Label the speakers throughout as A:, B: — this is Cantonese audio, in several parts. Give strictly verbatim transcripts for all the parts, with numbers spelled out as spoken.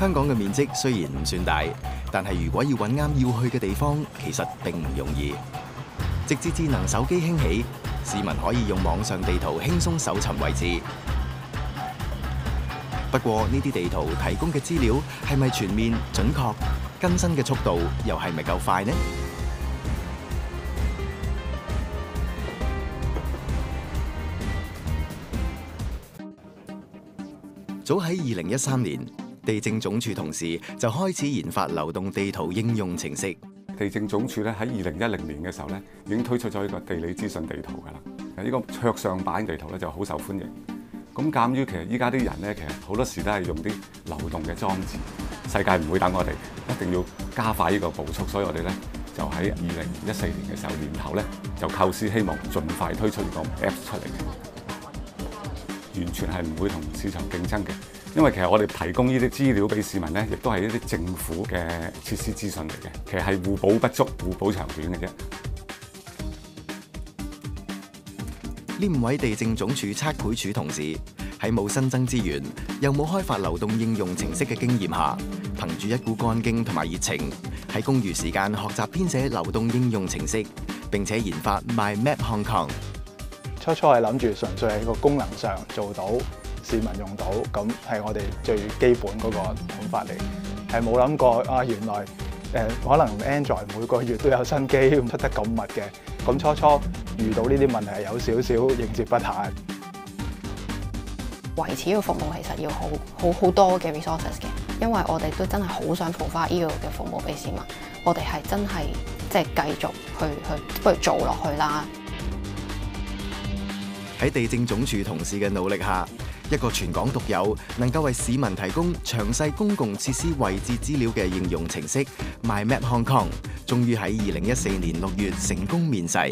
A: 香港嘅面積雖然唔算大，但係如果要揾啱要去嘅地方，其實並唔容易。直至智能手機興起，市民可以用網上地圖輕鬆搜尋位置。不過呢啲地圖提供嘅資料係咪全面、準確？更新嘅速度又係咪夠快呢？早喺二零一三年，地政總署同事就開始研發流動地圖應用程式。
B: 地政總署咧喺二零一零年嘅時候咧，已經推出咗呢個地理資訊地圖㗎啦。呢個桌上版地圖咧就好受歡迎。咁鑑於其實依家啲人咧，其實好多時都係用啲流動嘅裝置，世界唔會等我哋，一定要加快呢個步速，所以我哋咧就喺二零一四年嘅時候年頭咧就構思希望盡快推出呢個 Apps 出嚟嘅，完全係唔會同市場競爭嘅，因為其實我哋提供呢啲資料俾市民咧，亦都係一啲政府嘅設施資訊嚟嘅，其實係互補不足、互補長短嘅啫。
A: 呢五位地政總署測繪署同事喺冇新增資源，又冇開發流動應用程式嘅經驗下，憑住一股幹勁同埋熱情，喺公餘時間學習編寫流動應用程式，並且研發 My Map Hong Kong。
C: 初初係諗住純粹喺個功能上做到，市民用到，咁係我哋最基本嗰個諗法嚟，係冇諗過啊原來誒、呃、可能 Android 每個月都有新機出得咁密嘅，咁初初遇到呢啲問題係有少少應接不暇。
D: 維持呢個服務其實要好好好多嘅 resources 嘅，因為我哋都真係好想 provide呢個嘅服務俾市民，我哋係真係即係繼續去去不如做落去啦。
A: 喺地政總署同事嘅努力下，一個全港獨有能夠為市民提供詳細公共設施位置資料嘅應用程式 My Map Hong Kong， 終於喺二零一四年六月成功面世。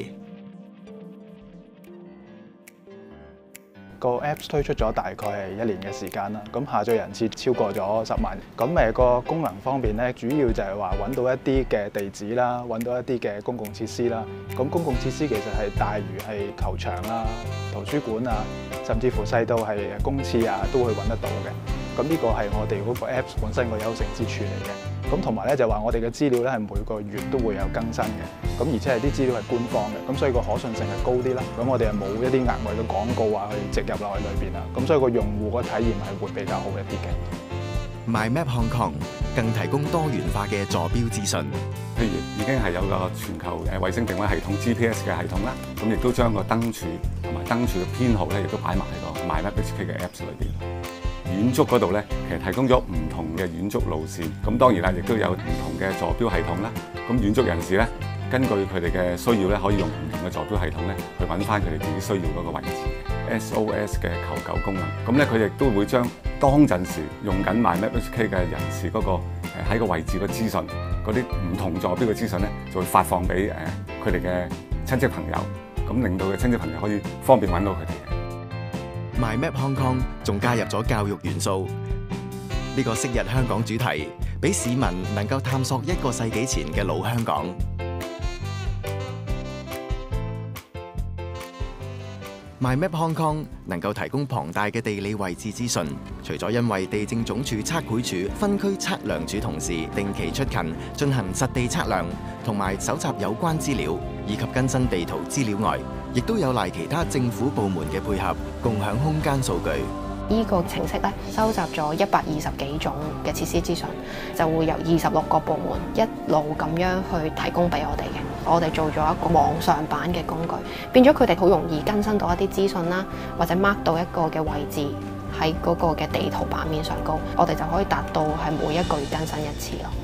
C: 個 Apps 推出咗大概係一年嘅時間啦，咁下載人次超過咗十萬。咁誒個功能方面咧，主要就係話揾到一啲嘅地址啦，揾到一啲嘅公共設施啦。咁公共設施其實係大如係球場啊、圖書館啊，甚至乎細到係公廁啊，都會揾得到嘅。咁呢個係我哋嗰個 Apps 本身個優勝之處嚟嘅。咁同埋咧就話我哋嘅資料咧係每個月都會有更新嘅，咁而且係啲資料係官方嘅，咁所以個可信性係高啲啦。咁我哋係冇一啲額外嘅廣告啊去植入落去裏邊啊，咁所以個用戶個體驗係會比較好一啲嘅。
A: My Map Hong Kong 更提供多元化嘅坐標資訊，
B: 譬如已經係有個全球誒衛星定位系統 G P S 嘅系統啦，咁亦都將個燈柱同埋燈柱嘅編號咧，亦都擺埋喺個 My Map H K 嘅 Apps 裏邊。遠足嗰度咧，其實提供咗唔同嘅遠足路線，咁當然啦，亦都有唔同嘅坐標系統啦。咁遠足人士咧，根據佢哋嘅需要咧，可以用唔同嘅坐標系統咧，去揾翻佢哋自己需要嗰個位置。S O S 嘅求救功能，咁咧佢亦都會將當陣時用緊 My Map H K 嘅人士嗰個誒喺個位置嘅資訊，嗰啲唔同坐標嘅資訊咧，就會發放俾誒佢哋嘅親戚朋友，咁令到嘅親戚朋友可以方便揾到佢哋嘅。
A: My Map Hong Kong 仲加入咗教育元素，呢個昔日香港主題，俾市民能夠探索一個世紀前嘅老香港。My Map Hong Kong 能夠提供龐大嘅地理位置資訊，除咗因為地政總署測繪署分區測量處同事定期出勤進行實地測量，同埋搜集有關資料以及更新地圖資料外，亦都有賴其他政府部門嘅配合，共享空間數據。
D: 呢個程式咧收集咗一百二十幾種嘅設施資訊，就會由二十六個部門一路咁樣去提供俾我哋嘅。我哋做咗一個網上版嘅工具，變咗佢哋好容易更新到一啲資訊啦，或者 mark 到一個嘅位置喺嗰個嘅地圖版面上高，我哋就可以達到係每一個月更新一次咯。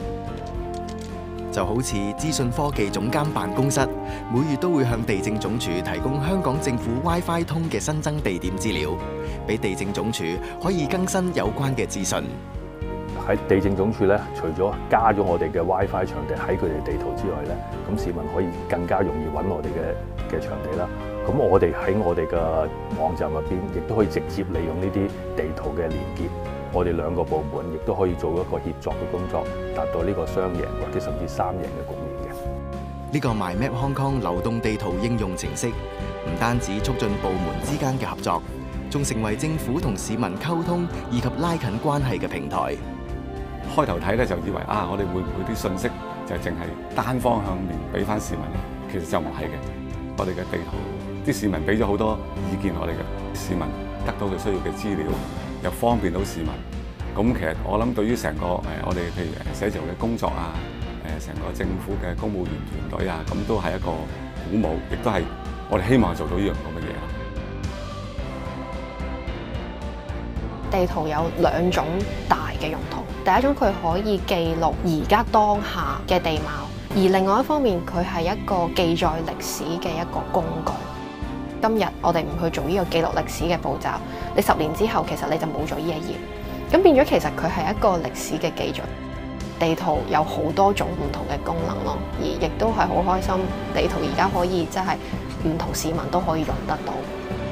A: 就好似資訊科技總監辦公室，每月都會向地政總署提供香港政府 WiFi 通嘅新增地點資料，俾地政總署可以更新有關嘅資訊。
E: 喺地政總署咧，除咗加咗我哋嘅 WiFi 場地喺佢哋地圖之外咧，咁市民可以更加容易揾我哋嘅嘅場地啦。咁我哋喺我哋嘅網站入邊，亦都可以直接利用呢啲地圖嘅連結。我哋兩個部門亦都可以做一個協作嘅工作，達到呢個雙贏或者甚至三贏嘅局面嘅。
A: 呢個 My Map Hong Kong 流動地圖應用程式，唔單止促進部門之間嘅合作，仲成為政府同市民溝通以及拉近關係嘅平台。
B: 開頭睇咧就以為啊，我哋會唔會啲信息就淨係單方向面俾翻市民咧？其實就唔係嘅。我哋嘅地圖，啲市民俾咗好多意見，我哋嘅市民得到佢需要嘅資料，又方便到市民。咁其實我諗對於成個誒我哋譬如誒寫字樓嘅工作啊，誒成個政府嘅公務員團隊啊，咁都係一個鼓舞，亦都係我哋希望做到呢樣咁嘅嘢咯。
D: 地圖有兩種大嘅用途，第一種佢可以記錄而家當下嘅地貌，而另外一方面佢係一個記載歷史嘅一個工具。今日我哋唔去做呢個記錄歷史嘅步驟，你十年之後其實你就冇咗呢一頁，咁變咗其實佢係一個歷史嘅記載。地圖有好多種唔同嘅功能咯，而亦都係好開心，地圖而家可以即係唔同市民都可以用得到。